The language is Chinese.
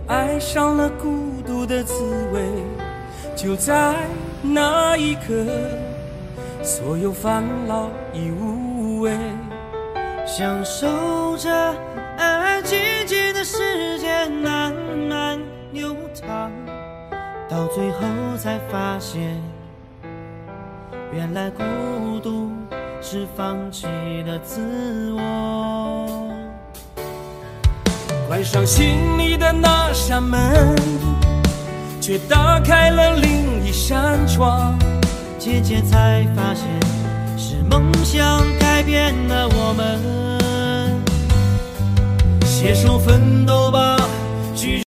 我爱上了孤独的滋味。就在那一刻，所有烦恼已无味， 享受着安安静静的时间慢慢流淌，到最后才发现，原来孤独是放弃了自我。 关上心里的那扇门，却打开了另一扇窗。 渐渐才发现，是梦想改变了我们，携手奋斗吧。